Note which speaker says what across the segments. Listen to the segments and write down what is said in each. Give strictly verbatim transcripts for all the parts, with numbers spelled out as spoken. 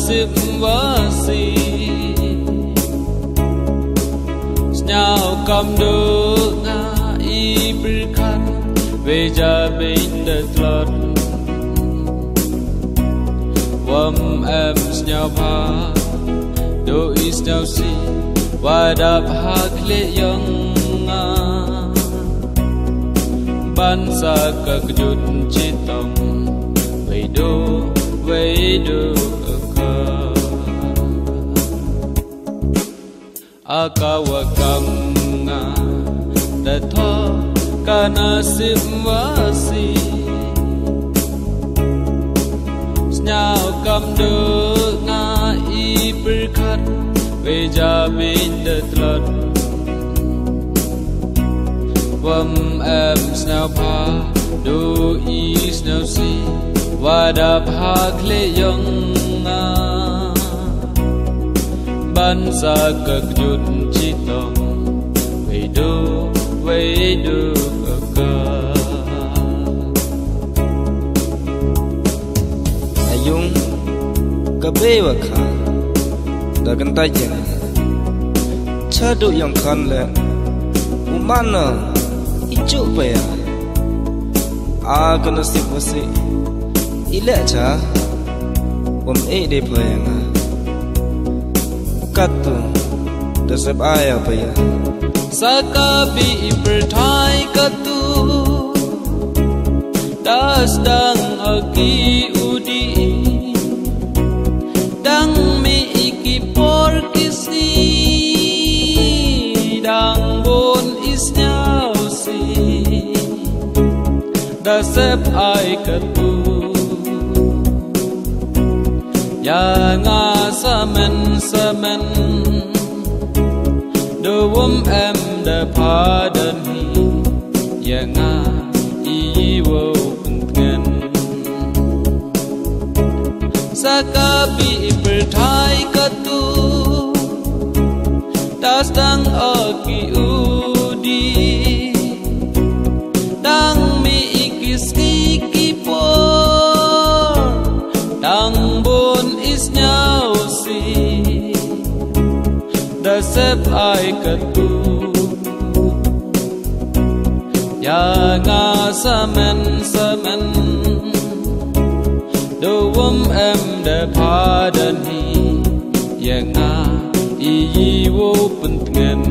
Speaker 1: nasib wasi nhau cầm được ngài berkat veja bindet lot wam em nhau pa do is now si wadap hakle yang ban sa kakjut chitong veido veido ka akawakam nga datho kanasib wasi nhau cầm được ngài berkat veja bindet lot wam em now pa do is now si wadap hakle yang ban sa kakjut chitong veido veido ka
Speaker 2: ayung kabe wa kha da kan ta jeng cha do yang khan le umana ichu pe ya a kana sip wasi ile cha wam e de pe nga katu da sab aya pe ya
Speaker 1: sakabi berthai katu das dang aki udi dang mi iki por kisi dang bon isnyau si dasep ai katu ya nga samen samen do wom em de pardon hi ya nga i wo ngen sakabi berthai katu das dang aki udi dang mi ikis iki por dang bon is nyau si dasep ai katu ya nga samen samen do wom em de pardon hi ya nga i wo pengen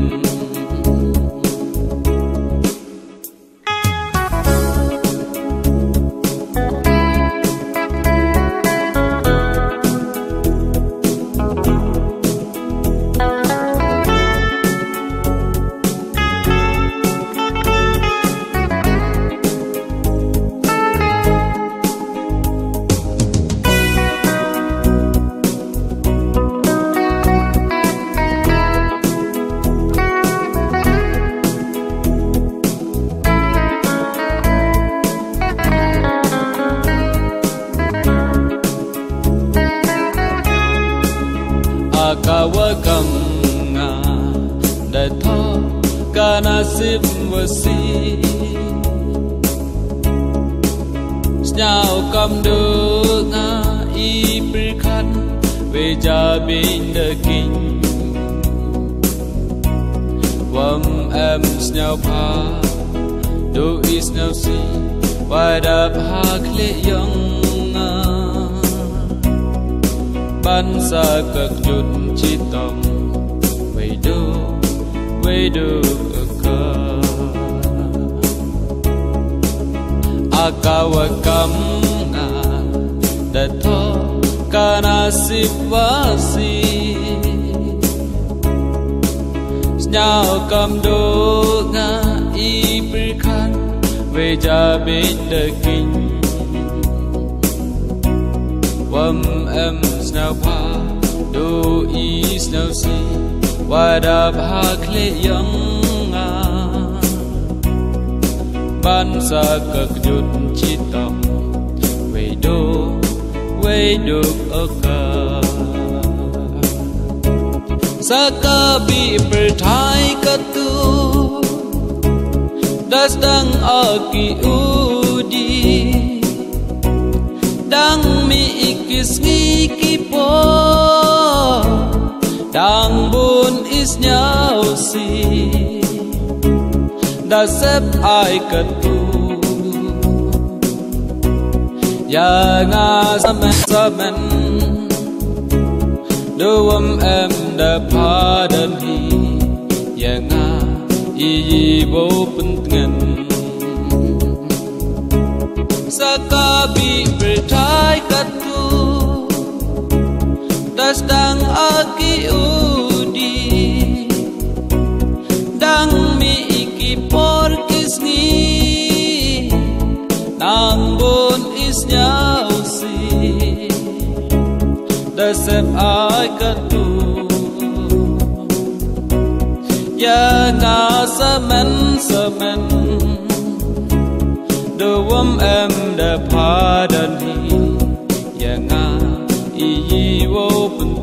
Speaker 1: akawakam nga datho kanasib wasi nhau cầm được ngài berkat veja bindet king wam em nhau pa do is now si wadap hakle yang ban sa kakjut chitong veido veido ka akawakam nga datho kanasib wasi nhau cầm do ngài berkat veja bindet king wam em now pa do is now si wadap hakle yang ban sa kakjut chitong veido veido ka sakabi berthai katu das dang aki udi dang mi ikis ngiki po wo đang buồn ít nhau si đã xếp ai cần tu ya nga zaman zaman doam em da padan hi ya nga i bo pentengan sakabi bertai katu das dang aki udi dang mi iki por kisni nang bon isnya usi dasep ai katu ya nga samen samen doam em da padan hi ya nga i wo